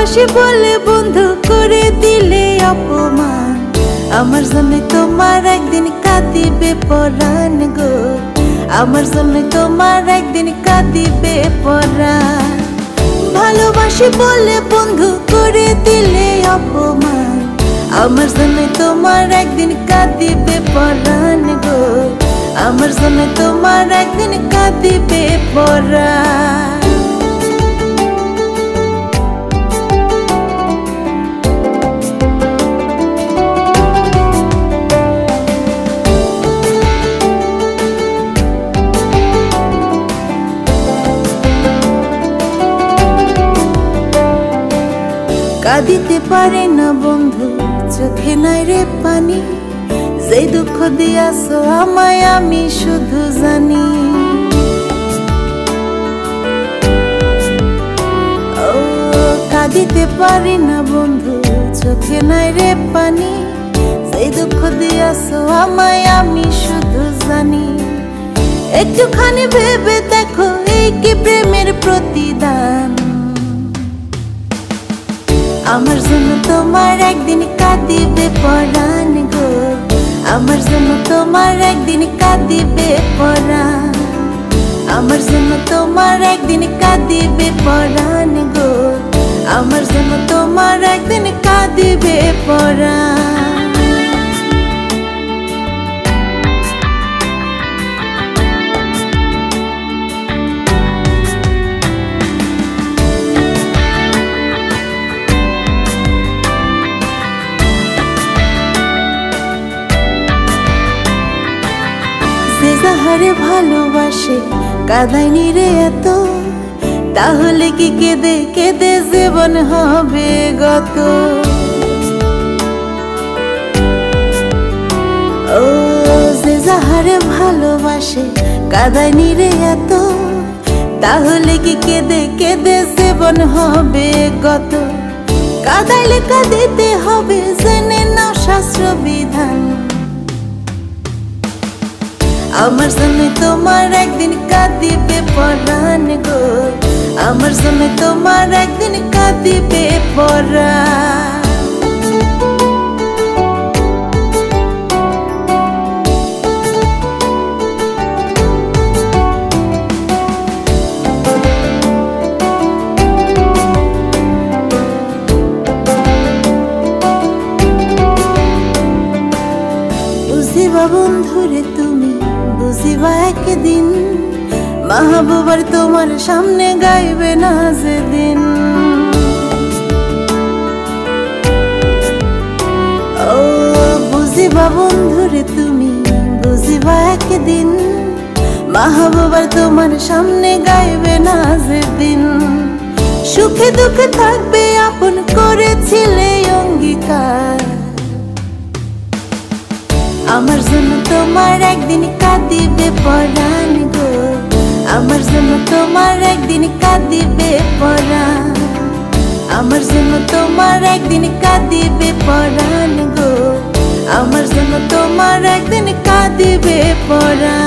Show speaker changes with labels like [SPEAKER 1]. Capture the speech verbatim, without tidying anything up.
[SPEAKER 1] ভালোবাসি বলে বন্ধু করে দিলে অপমান আমার জন্য তোমার একদিন কাঁদিবে পরাণ গো আমার জন্য তোমার একদিন কাঁদিবে পরাণ ভালোবাসি বলে বন্ধু করে দিলে অপমান আমার জন্য তোমার একদিন কাঁদিবে পরাণ গো আমার জন্য তোমার একদিন কাঁদিবে পরাণ কাঁদিতে পারে না বন্ধু চোখে নাই রে পানি যেই দুঃখ দিয়াছো আমায় আমি শুধু জানি ও কাঁদিতে পারি না বন্ধু চোখে নাই রে পানি যেই দুঃখ দিয়াছো আমায় আমি শুধু জানি একটুখানি ভেবে দেখো এই কি প্রেমের প্রতিদান আমার জন্য তোমার একদিন কাঁদিবে পরাণ গো আমার জন্য তোমার একদিন কাঁদিবে পরাণ আমার জন্য তোমার একদিন কাঁদিবে পরাণ গো আমার জন্য তোমার একদিন কাঁদিবে পরাণ যাহারে ভালোবাসে কাঁদায়নি রে এত তাহলে কি কেঁদে কেঁদে জীবন হবে গত ও যে যাহারে ভালোবাসে কাঁদায়নি রে এত তাহলে কি কেঁদে কেঁদে জীবন হবে গত কাঁদাইলে কাঁদিতে হবে জেনে নাও শাস্ত্র বিধান আমার জন্য তোমার একদিন কাঁদিবে পরাণ গো আমার জন্য তোমার একদিন কাঁদিবে পরাণ বুঝিবা বন্ধুরে তুমি বুঝিবা একদিন মাহবুবার তোমার সামনে গাইবে না যেদিন ও বুঝিবা বন্ধুরে তুমি বুঝিবা একদিন মাহবুবার তোমার সামনে গাইবে না যেদিন সুখে দুঃখে থাকবে আপন করেছিলে অঙ্গীকার আমার জন্য তোমার একদিন কাঁদিবে পরাণ গো আমার জন্য তোমার একদিন কাঁদিবে পরাণ আমার জন্য তোমার একদিন কাঁদিবে পরাণ গো আমার জন্য তোমার একদিন কাঁদিবে পরাণ